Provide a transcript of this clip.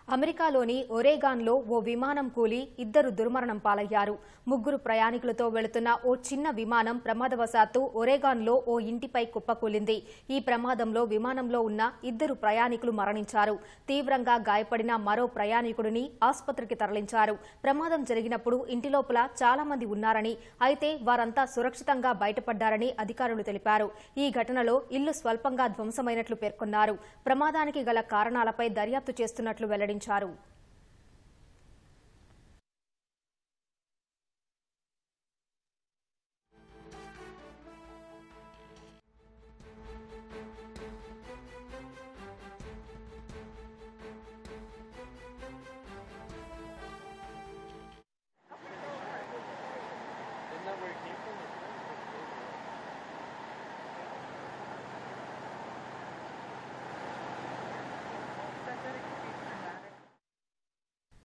అమెరికాలోని ఒరేగాన్లో ఓ విమానం కూలి ఇద్దరు దుర్మరణం పాలయ్యారు. ముగ్గురు ప్రయాణికులతో వెళుతున్న ఓ చిన్న విమానం ప్రమాదవశాత్తు ఒరేగాన్లో ఓ ఇంటిపై కుప్పకూలింది. ఈ ప్రమాదంలో విమానంలో ఉన్న ఇద్దరు ప్రయాణికులు మరణించారు. తీవ్రంగా గాయపడిన మరో ప్రయాణికుడిని ఆసుపత్రికి తరలించారు. ప్రమాదం జరిగినప్పుడు ఇంటి లోపల చాలా మంది ఉన్నారని, అయితే వారంతా సురక్షితంగా బయటపడ్డారని అధికారులు తెలిపారు. ఈ ఘటనలో ఇల్లు స్వల్పంగా ధ్వంసమైనట్లు పేర్కొన్నారు. ప్రమాదానికి గల కారణాలపై దర్యాప్తు చేస్తున్నట్లు వెల్లడించారు.